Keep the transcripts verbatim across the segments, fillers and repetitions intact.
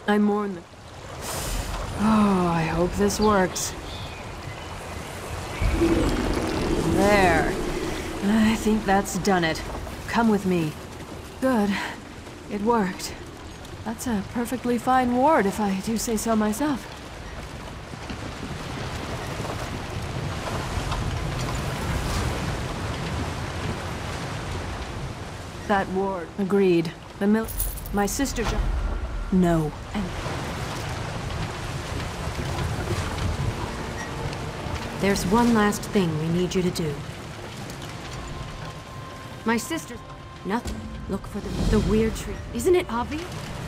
I mourn the... Oh, I hope this works. There. I think that's done it. Come with me. Good. It worked. That's a perfectly fine ward, if I do say so myself. That ward. Agreed. The mil- My sister jo- No. And there's one last thing we need you to do. My sister... Nothing. Look for the, the weird tree. Isn't it obvious?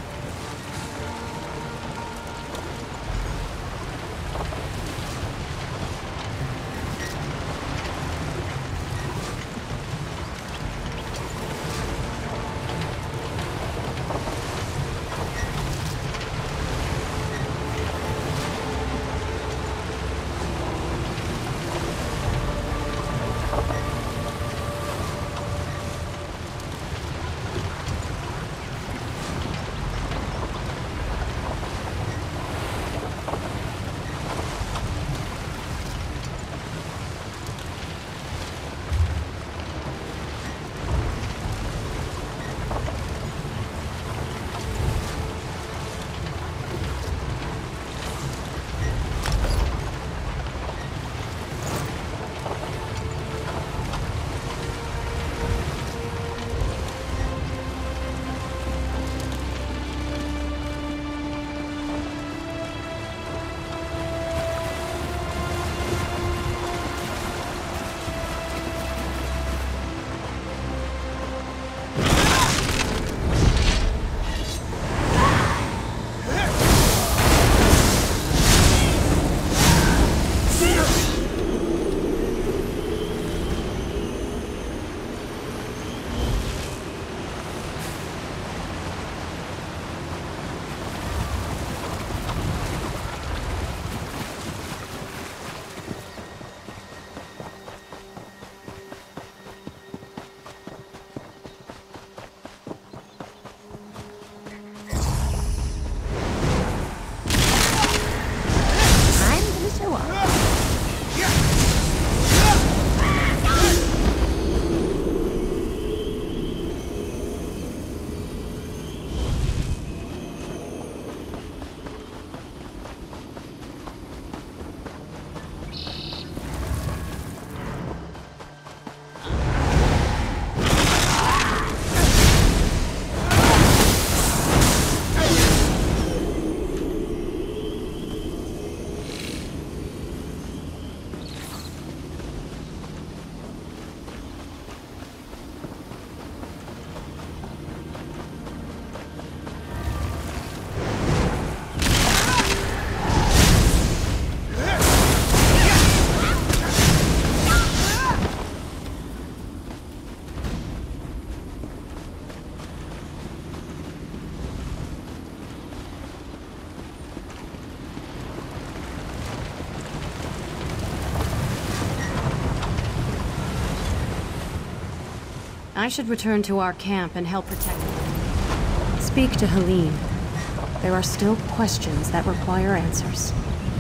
I should return to our camp and help protect them. Speak to Helene. There are still questions that require answers.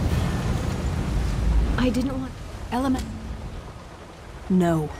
I didn't want... Element... No.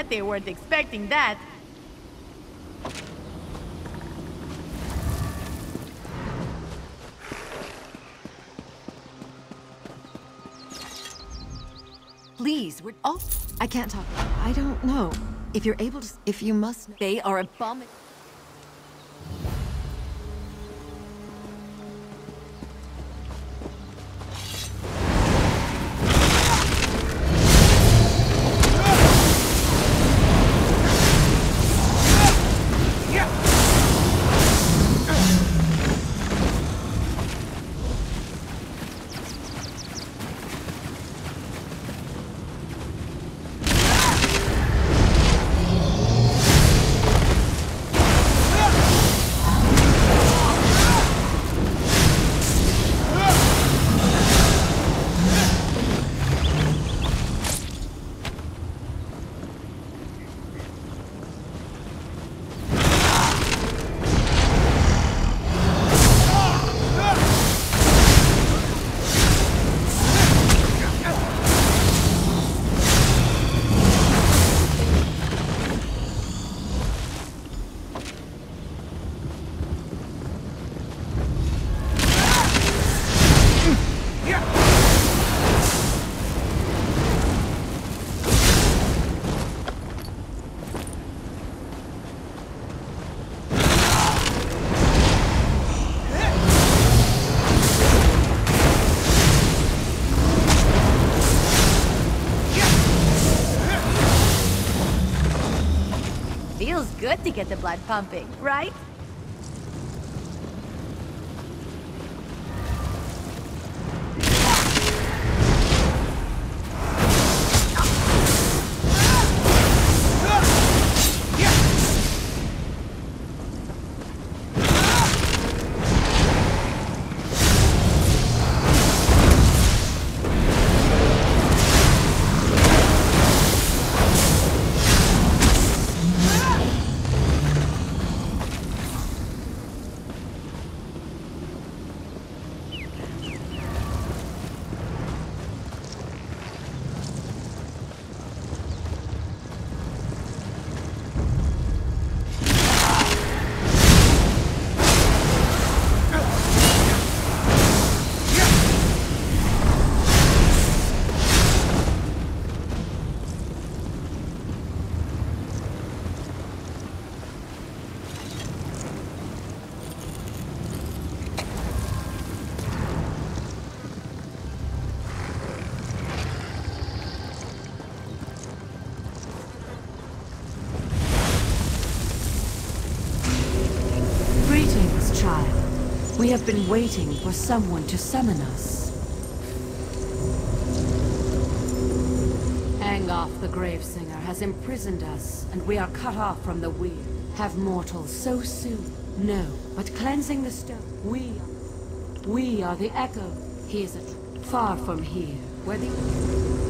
they weren't expecting that. Please, we're... Oh, I can't talk. I don't know. If you're able to... If you must... They are abomin... Feels good to get the blood pumping, right? We have been waiting for someone to summon us. Angoth the Gravesinger has imprisoned us, and we are cut off from the Weir. Have mortals so soon? No, but cleansing the stone. We, we are the Echo. He is a far from here, where the...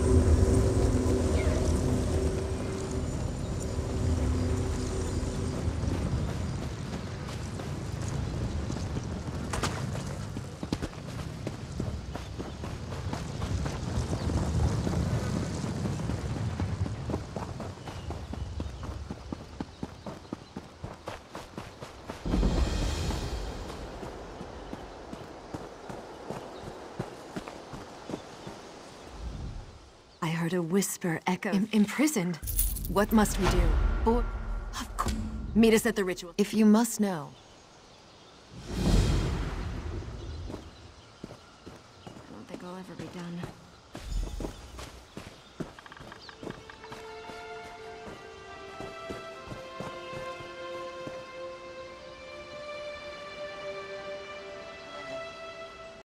I heard a whisper echo. Im imprisoned? What must we do? Or... Of course. Meet us at the ritual. If you must know. I don't think I'll ever be done.